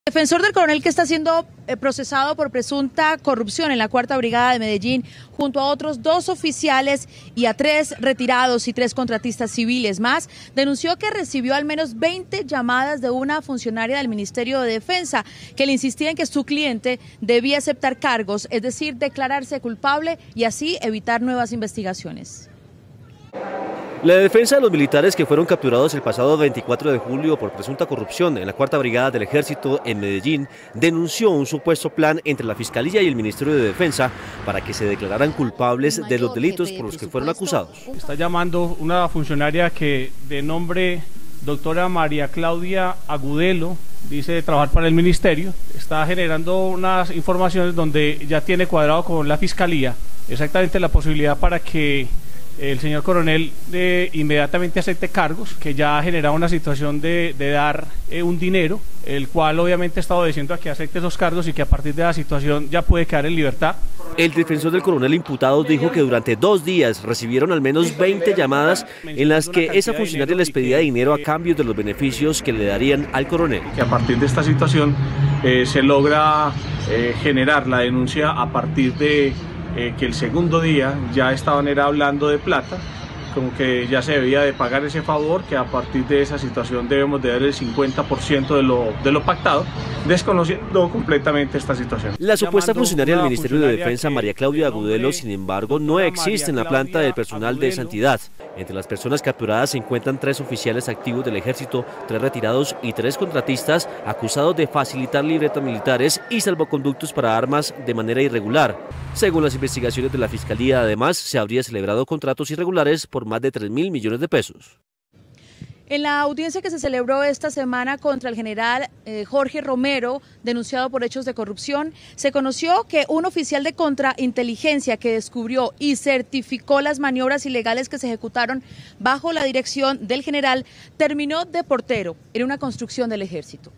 Defensor del coronel que está siendo procesado por presunta corrupción en la Cuarta Brigada de Medellín, junto a otros 2 oficiales y a 3 retirados y 3 contratistas civiles más, denunció que recibió al menos 20 llamadas de una funcionaria del Ministerio de Defensa que le insistía en que su cliente debía aceptar cargos, es decir, declararse culpable y así evitar nuevas investigaciones. La defensa de los militares que fueron capturados el pasado 24 de julio por presunta corrupción en la Cuarta Brigada del Ejército en Medellín denunció un supuesto plan entre la Fiscalía y el Ministerio de Defensa para que se declararan culpables de los delitos por los que fueron acusados. Está llamando una funcionaria que de nombre doctora María Claudia Agudelo, dice trabajar para el Ministerio, está generando unas informaciones donde ya tiene cuadrado con la Fiscalía exactamente la posibilidad para que el señor coronel inmediatamente acepte cargos, que ya ha generado una situación de dar un dinero, el cual obviamente está obedeciendo a que acepte esos cargos y que a partir de la situación ya puede quedar en libertad. El defensor del coronel imputado dijo que durante 2 días recibieron al menos 20 llamadas en las que esa funcionaria les pedía dinero a cambio de los beneficios que le darían al coronel. Que a partir de esta situación se logra generar la denuncia a partir de que el segundo día ya estaban hablando de plata, como que ya se debía de pagar ese favor, que a partir de esa situación debemos de dar el 50% de lo pactado, desconociendo completamente esta situación. La supuesta funcionaria del Ministerio de Defensa, María Claudia Agudelo, sin embargo, no existe en la planta del personal de Santidad. Entre las personas capturadas se encuentran 3 oficiales activos del Ejército, 3 retirados y 3 contratistas acusados de facilitar libretas militares y salvoconductos para armas de manera irregular. Según las investigaciones de la Fiscalía, además, se habría celebrado contratos irregulares por más de 3.000 millones de pesos. En la audiencia que se celebró esta semana contra el general Jorge Romero, denunciado por hechos de corrupción, se conoció que un oficial de contrainteligencia que descubrió y certificó las maniobras ilegales que se ejecutaron bajo la dirección del general terminó de portero en una construcción del ejército.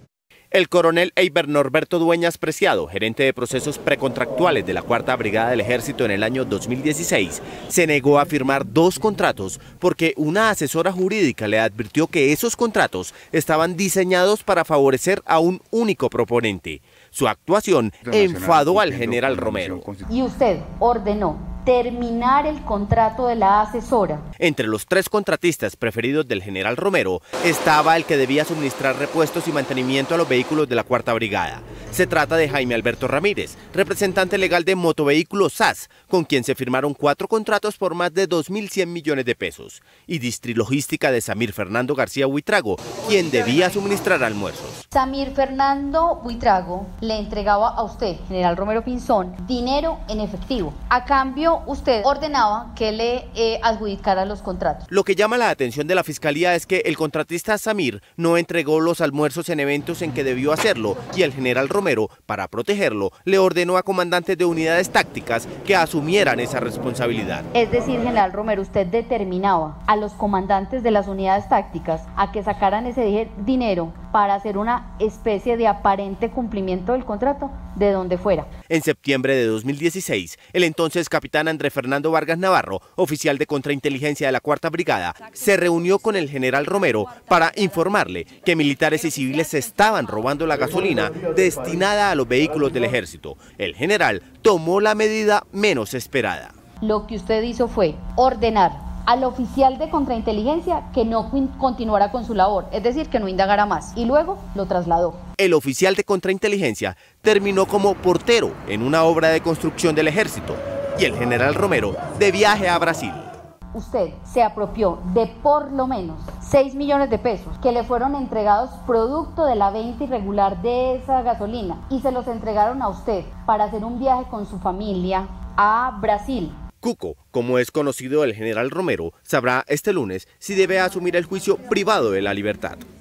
El coronel Eiber Norberto Dueñas Preciado, gerente de procesos precontractuales de la Cuarta Brigada del Ejército en el año 2016, se negó a firmar 2 contratos porque una asesora jurídica le advirtió que esos contratos estaban diseñados para favorecer a un único proponente. Su actuación enfadó al general Romero. Y usted ordenó terminar el contrato de la asesora. Entre los 3 contratistas preferidos del general Romero estaba el que debía suministrar repuestos y mantenimiento a los vehículos de la Cuarta Brigada. Se trata de Jaime Alberto Ramírez, representante legal de Motovehículos SAS, con quien se firmaron 4 contratos por más de 2.100 millones de pesos, y Distrilogística de Samir Fernando García Huitrago, quien debía suministrar almuerzos. Samir Fernando Huitrago le entregaba a usted, general Romero Pinzón, dinero en efectivo. A cambio, usted ordenaba que le adjudicara los contratos. Lo que llama la atención de la Fiscalía es que el contratista Samir no entregó los almuerzos en eventos en que debió hacerlo y el general Romero, para protegerlo, le ordenó a comandantes de unidades tácticas que asumieran esa responsabilidad. Es decir, general Romero, usted determinaba a los comandantes de las unidades tácticas a que sacaran ese dinero para hacer una especie de aparente cumplimiento del contrato de donde fuera. En septiembre de 2016, el entonces capitán Andrés Fernando Vargas Navarro, oficial de contrainteligencia de la Cuarta Brigada, se reunió con el general Romero para informarle que militares y civiles estaban robando la gasolina destinada a los vehículos del ejército. El general tomó la medida menos esperada. Lo que usted hizo fue ordenar al oficial de contrainteligencia que no continuara con su labor, es decir, que no indagara más, y luego lo trasladó. El oficial de contrainteligencia terminó como portero en una obra de construcción del ejército y el general Romero de viaje a Brasil. Usted se apropió de por lo menos 6 millones de pesos que le fueron entregados producto de la venta irregular de esa gasolina y se los entregaron a usted para hacer un viaje con su familia a Brasil. Cuco, como es conocido el general Romero, sabrá este lunes si debe asumir el juicio privado de la libertad.